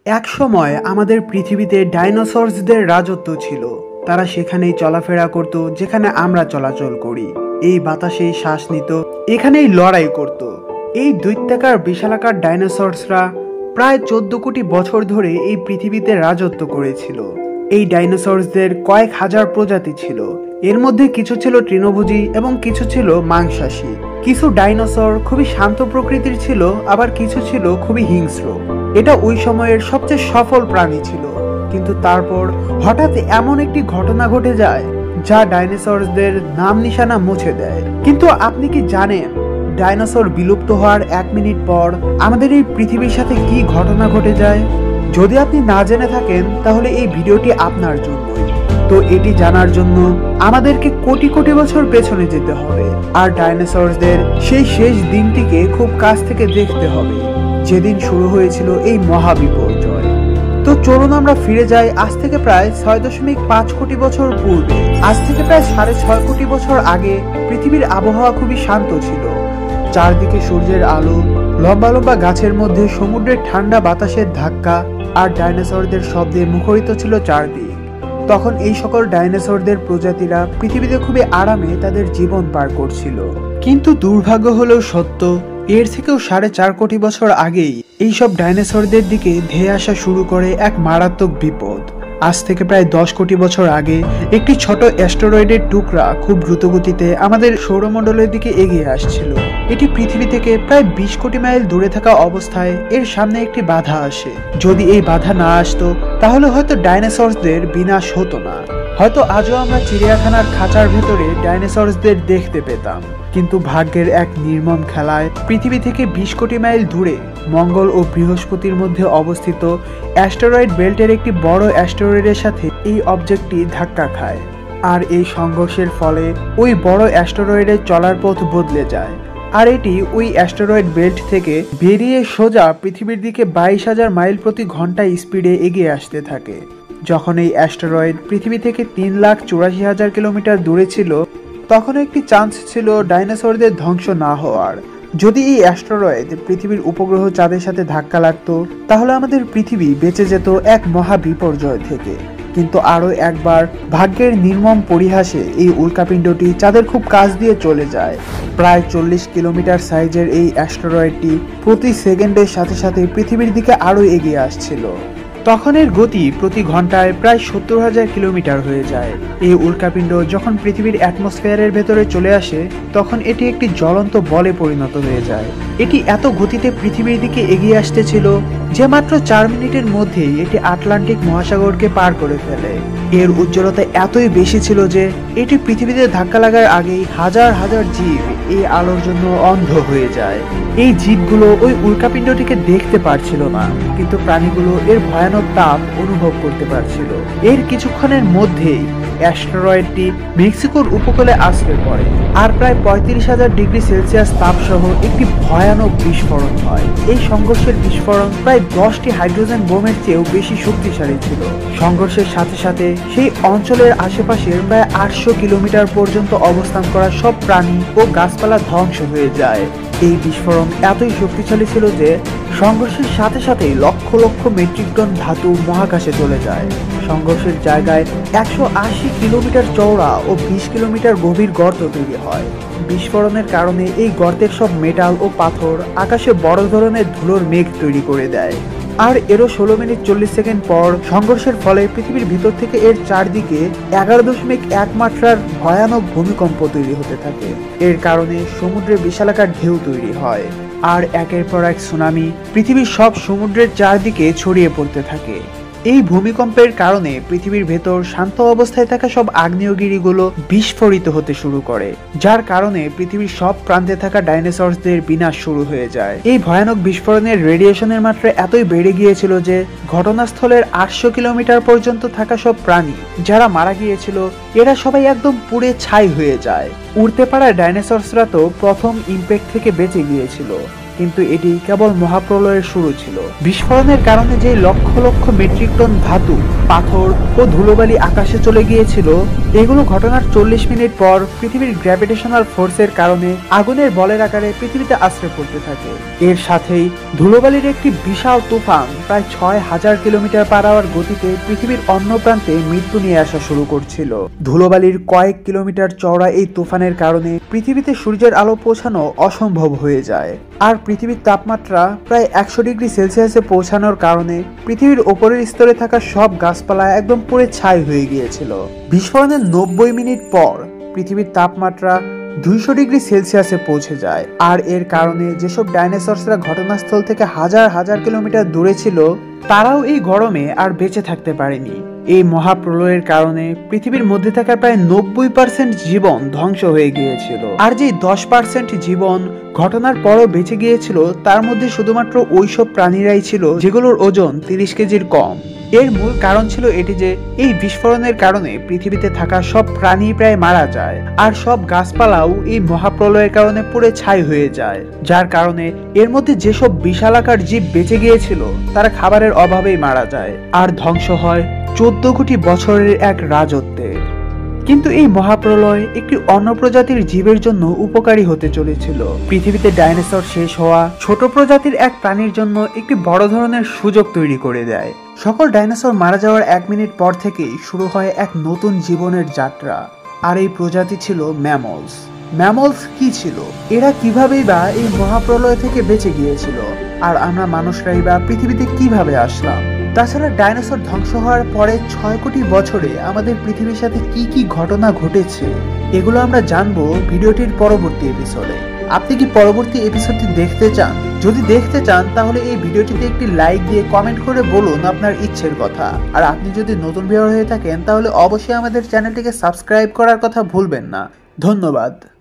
এক সময় আমাদের পৃথিবীতে ডাইনোসরসদের রাজত্ব ছিল। তারা সেখানেই চলাফেরা করত যেখানে আমরা চলাচল করি, এই বাতাসেই শ্বাস নিত, এখানেই লড়াই করত। এই দৈত্যাকার বিশালাকার ডাইনোসরসরা প্রায় 14 কোটি বছর ধরে এই পৃথিবীতে রাজত্ব করেছিল। এই ডাইনোসরসদের কয়েক হাজার প্রজাতি ছিল। এর মধ্যে কিছু ছিল তৃণভোজী এবং কিছু ছিল মাংসাশী। কিছু ডাইনোসর খুবই শান্ত প্রকৃতির ছিল, আবার কিছু ছিল খুবই হিংস্র। এটা ওই সময়ের সবচেয়ে সফল প্রাণী ছিল। কিন্তু তারপর হঠাৎ এমন একটি ঘটনা ঘটে যায় যা ডাইনোসরদের নাম নিশানা মুছে দেয়। কিন্তু আপনি কি জানেন ডাইনোসর বিলুপ্ত হওয়ার 1 মিনিট পর আমাদের এই পৃথিবীর সাথে কি ঘটনা ঘটে যায়? যদি আপনি না জেনে থাকেন তাহলে এই ভিডিওটি আপনার জন্যই। তো এটি জানার জন্য আমাদেরকে কোটি কোটি বছর পেছনে যেতে হবে আর ডাইনোসরদের সেই শেষ দিনটিকে খুব কাছ থেকে দেখতে হবে, যেদিন শুরু হয়েছিল এই মহাবিপর্যয়। তো চলুন আমরা ফিরে যাই আজ থেকে প্রায় 6.5 কোটি বছর পূর্বে। আজ থেকে প্রায় 6.5 কোটি বছর আগে পৃথিবীর আবহাওয়া খুবই শান্ত ছিল। চারদিকে সূর্যের আলো, লম্বা লম্বা গাছের মধ্যে সমুদ্রের ঠান্ডা বাতাসের ধাক্কা আর ডাইনোসরদের শব্দে মুখরিত ছিল চারদিক। তখন এই সকল ডাইনোসরদের প্রজাতিরা পৃথিবীতে খুবই আরামে তাদের জীবন পার করছিল। কিন্তু দুর্ভাগ্য হলেও সত্য, এর থেকেও 4.5 কোটি বছর আগেই এইসব ডাইনোসরদের দিকে ধেয়ে আসা শুরু করে এক মারাত্মক বিপদ। আজ থেকে প্রায় 10 কোটি বছর আগে একটি ছোট অ্যাস্টেরয়েডের টুকরা খুব দ্রুতগতিতে আমাদের সৌরমণ্ডলের দিকে এগিয়ে আসছিল। এটি পৃথিবী থেকে প্রায় 20 কোটি মাইল দূরে থাকা অবস্থায় এর সামনে একটি বাধা আসে। যদি এই বাধা না আসতো তাহলে হয়তো ডাইনোসরদের বিনাশ হতো না। হয়তো আজও আমরা চিড়িয়াখানার খাঁচার ভেতরে ডাইনোসরদের দেখতে পেতাম। কিন্তু ভাগ্যের এক নির্মম খেলায় পৃথিবী থেকে 20 কোটি মাইল দূরে মঙ্গল ও বৃহস্পতির মধ্যে অবস্থিত অ্যাস্টেরয়েড বেল্টের একটি বড় অ্যাস্টেরয়েডের সাথে এই অবজেক্টটি ধাক্কা খায়। আর এই সংঘর্ষের ফলে ওই বড় অ্যাস্টেরয়েডের চলার পথ বদলে যায়। আর এটি ওই অ্যাস্টেরয়েড বেল্ট থেকে বেরিয়ে সোজা পৃথিবীর দিকে 22,000 মাইল প্রতি ঘন্টা স্পিডে এগিয়ে আসতে থাকে। যখন এই অ্যাস্টেরয়েড পৃথিবী থেকে 3,84,000 কিলোমিটার দূরে ছিল, তখন একটি চান্স ছিল ডাইনোসরদের ধ্বংস না হওয়ার। যদি এই অ্যাস্টেরয়েড পৃথিবীর উপগ্রহ চাঁদের সাথে ধাক্কা লাগতো তাহলে আমাদের পৃথিবী বেঁচে যেত এক মহা বিপর্যয় থেকে। কিন্তু আরো একবার ভাগ্যের নির্মম পরিহাসে এই উল্কাপিণ্ডটি চাঁদের খুব কাছ দিয়ে চলে যায়। প্রায় 40 কিলোমিটার সাইজের এই অ্যাস্টেরয়েডটি প্রতি সেকেন্ডের সাথে সাথে পৃথিবীর দিকে আরো এগিয়ে আসছিল। তখন এর গতি প্রতি ঘন্টায় প্রায় 70,000 কিলোমিটার হয়ে যায়। এই উল্কাপিণ্ড যখন পৃথিবীর অ্যাটমসফিয়ারের ভেতরে চলে আসে তখন এটি একটি জ্বলন্ত বলে পরিণত হয়ে যায়। এটি এত গতিতে পৃথিবীর দিকে এগিয়ে আসতেছিল যে মাত্র 4 মিনিটের মধ্যেই এটি আটলান্টিক মহাসাগরকে পার করে ফেলে। এর উজ্জ্বলতা এতই বেশি ছিল যে এটি পৃথিবীতে ধাক্কা লাগার আগেই হাজার হাজার জীব এই আলোর জন্য অন্ধ হয়ে যায়। এই জীবগুলো ওই উল্কাপিণ্ডটিকে দেখতে পারছিল না, কিন্তু প্রাণীগুলো এর ভয়ানক তাপ অনুভব করতে পারছিল। এর কিছুক্ষণের মধ্যেই অ্যাস্টেরয়েডটি মেক্সিকোর উপকূলে আছড়ে পড়ে আর প্রায় 35,000 ডিগ্রি সেলসিয়াস তাপ সহ একটি ভয়ানক বিস্ফোরণ হয়। এই সংঘর্ষের বিস্ফোরণ প্রায় 10টি হাইড্রোজেন বোমের চেয়েও বেশি শক্তিশালী ছিল। সংঘর্ষের সাথে সাথে সেই অঞ্চলের আশেপাশের প্রায় 800 কিলোমিটার পর্যন্ত অবস্থান করা সব প্রাণী ও গাছপালা ধ্বংস হয়ে যায়। এই বিস্ফোরণ এতই শক্তিশালী ছিল যে সংঘর্ষের সাথে সাথেই লক্ষ লক্ষ মেট্রিক টন ধাতু মহাকাশে চলে যায়। সংঘর্ষের জায়গায় 180 কিলোমিটার চওড়া ও 20 কিলোমিটার গভীর গর্ত তৈরি হয়। বিস্ফোরণের কারণে এই গর্তের সব মেটাল ও পাথর আকাশে বড় ধরনের ধুলোর মেঘ তৈরি করে দেয়। আর এরও 16 মিনিট 40 সেকেন্ড পর সংঘর্ষের ফলে পৃথিবীর ভিতর থেকে এর চারদিকে 11.1 মাত্রার ভয়ানক ভূমিকম্প তৈরি হতে থাকে। এর কারণে সমুদ্রে বিশালাকার ঢেউ তৈরি হয় আর একের পর এক সুনামি পৃথিবীর সব সমুদ্রের চারদিকে ছড়িয়ে পড়তে থাকে। এই ভূমিকম্পের কারণে পৃথিবীর ভেতর শান্ত অবস্থায় থাকা সব আগ্নেয়গিরিগুলো বিস্ফোরিত হতে শুরু করে, যার কারণে পৃথিবীর সব প্রান্তে থাকা ডাইনোসরসদের বিনাশ শুরু হয়ে যায়। এই ভয়ানক বিস্ফোরণের রেডিয়েশনের মাত্রা এতই বেড়ে গিয়েছিল যে ঘটনাস্থলের 800 কিলোমিটার পর্যন্ত থাকা সব প্রাণী যারা মারা গিয়েছিল এরা সবাই একদম পুড়ে ছাই হয়ে যায়। উড়তে পারা ডাইনোসরসরা তো প্রথম ইম্প্যাক্ট থেকে বেঁচে গিয়েছিল, কিন্তু এটি কেবল মহাপ্রলয়ের শুরু ছিল। বিস্ফোরণের কারণে যে লক্ষ লক্ষ মেট্রিক টন ধাতু, পাথর ও ধুলোবালি আকাশে চলে গিয়েছিল, এগুলো ঘটনার 40 মিনিট পর পৃথিবীর গ্র্যাভিটেশনাল ফোর্সের কারণে আগুনের বলের আকারে পৃথিবীতে আছড়ে পড়তে থাকে। এর সাথেই ধুলোবালির একটি বিশাল তুফান প্রায় 6000 কিলোমিটার পার আওয়ার গতিতে পৃথিবীর অন্য প্রান্তে মৃত্যু নিয়ে আসা শুরু করছিল। ধুলোবালির কয়েক কিলোমিটার চওড়া এই তুফানের কারণে পৃথিবীতে সূর্যের আলো পৌঁছানো অসম্ভব হয়ে যায়। আর পৃথিবীর তাপমাত্রা প্রায় 100 ডিগ্রি সেলসিয়াসে পৌঁছানোর কারণে পৃথিবীর উপরের স্তরে থাকা সব গাছপালা একদম পুড়ে ছাই হয়ে গিয়েছিল। বিস্ফোরণের 90 মিনিট পর পৃথিবীর তাপমাত্রা 200 ডিগ্রি সেলসিয়াসে পৌঁছে যায়। আর এর কারণে যেসব ডাইনোসরসরা ঘটনাস্থল থেকে হাজার হাজার কিলোমিটার দূরে ছিল, তারাও এই গরমে আর বেঁচে থাকতে পারেনি। এই মহাপ্রলয়ের কারণে পৃথিবীর মধ্যে থাকা প্রায় 90% জীবন ধ্বংস হয়ে গিয়েছিল। আর যে 10% জীবন ঘটনার পরও বেঁচে গিয়েছিল, তার মধ্যে শুধুমাত্র ওইসব প্রাণীরাই ছিল যেগুলোর ওজন 30 কেজির কম। এর মূল কারণ ছিল এটি যে এই বিস্ফোরণের কারণে পৃথিবীতে থাকা সব প্রাণী প্রায় মারা যায়, আর সব গাছপালাও এই মহাপ্রলয়ের কারণে পুড়ে ছাই হয়ে যায়। যার কারণে এর মধ্যে যেসব বিশালাকার জীব বেঁচে গিয়েছিল, তারা খাবারের অভাবেই মারা যায় আর ধ্বংস হয় 14 কোটি বছরের এক রাজত্বে। কিন্তু এই মহাপ্রলয় একটি অন্য প্রজাতির জীবের জন্য উপকারী হতে চলেছিল। পৃথিবীতে ডাইনোসর শেষ হওয়া ছোট প্রজাতির এক প্রাণীর জন্য একটি বড় ধরনের সুযোগ তৈরি করে দেয়। সকল ডাইনোসর মারা যাওয়ার 1 মিনিট পর থেকেই শুরু হয় এক নতুন জীবনের যাত্রা। আর এই প্রজাতি ছিল ম্যামলস। ম্যামলস কি ছিল? এরা কিভাবেই বা এই মহাপ্রলয় থেকে বেঁচে গিয়েছিল? আর আমরা মানুষরাই বা পৃথিবীতে কিভাবে আসলাম? তাছাড়া ডাইনোসর ধ্বংস হওয়ার পরে 6 কোটি বছরে আমাদের পৃথিবীর সাথে কি কি ঘটনা ঘটেছে, এগুলো আমরা জানবো ভিডিওটির পরবর্তী এপিসোডে। আপনি কি পরবর্তী এপিসোডটি দেখতে চান? যদি দেখতে চান তাহলে এই ভিডিওটিতে একটি লাইক দিয়ে কমেন্ট করে বলুন আপনার ইচ্ছের কথা। আর আপনি যদি নতুন ভিউয়ার হয়ে থাকেন তাহলে অবশ্যই আমাদের চ্যানেলটিকে সাবস্ক্রাইব করার কথা ভুলবেন না। ধন্যবাদ।